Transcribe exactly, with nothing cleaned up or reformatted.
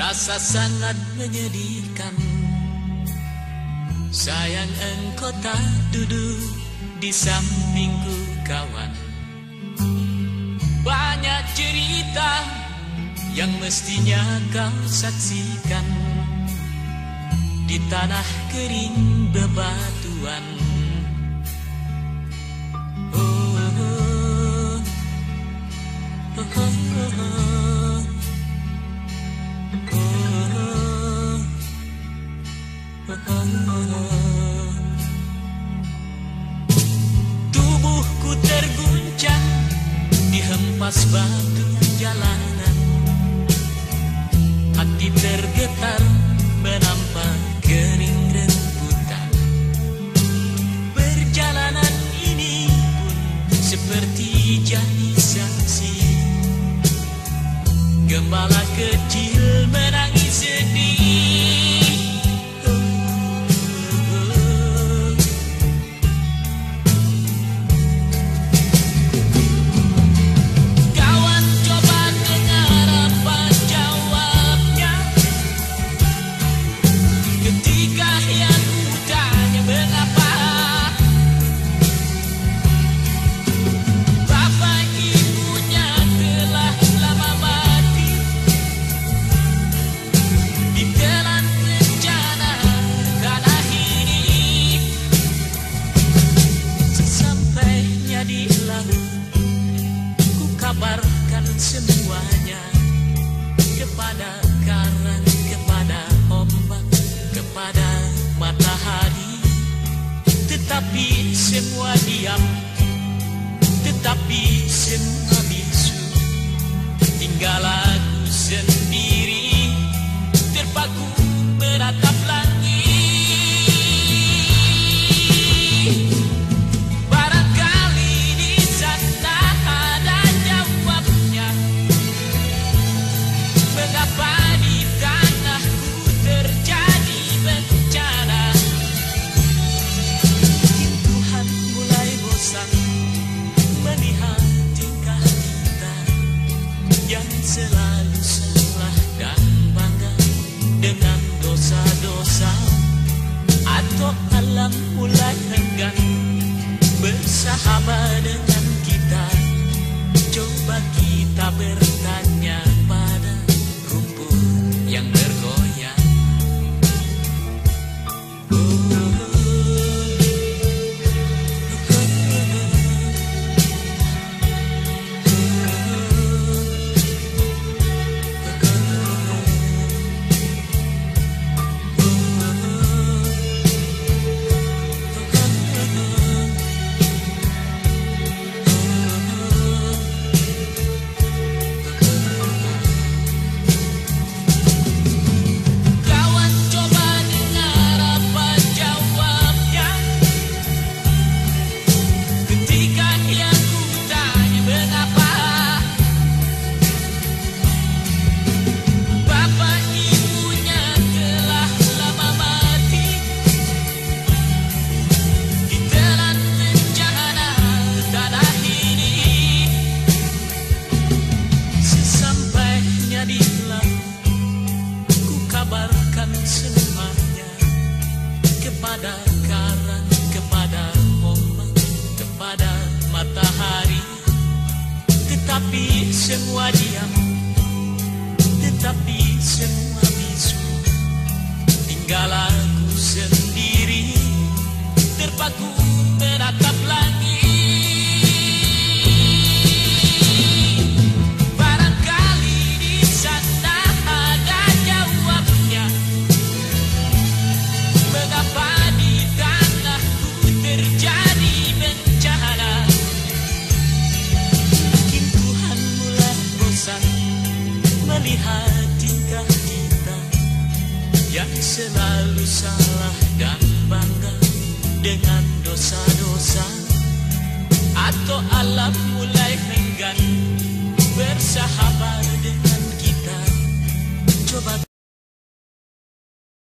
Rasa sangat menyedihkan. Sayang engkau tak duduk di sampingku kawan. Banyak cerita yang mestinya kau saksikan di tanah kering bebatuan. Oh, oh, oh, oh, oh, oh. Tubuhku terguncang dihempas batu jalanan. Hati tergetar menampak kering rembutan. Perjalanan ini pun seperti jadi saksi. Gembala kecil menangis sedih. Kabarkan semuanya kepada karang, kepada ombak, kepada matahari. Tetapi semua diam, tetapi semua bisu. Tinggal aku sendiri terpaku menatap langit. Melihat tingkah kita yang selalu salah dan bangga dengan dosa-dosa, atau alam mulai enggan bersahabat dengan kita. Coba kita bertanya pada rumput yang bergoyang. Semuanya kepada karang, kepada ombak, kepada matahari. Tetapi semua diam, tetapi semua bisu. Tinggal aku sendiri terpaku menatap langit. Melihat tingkah kita yang selalu salah dan bangga dengan dosa-dosa, atau alam mulai enggan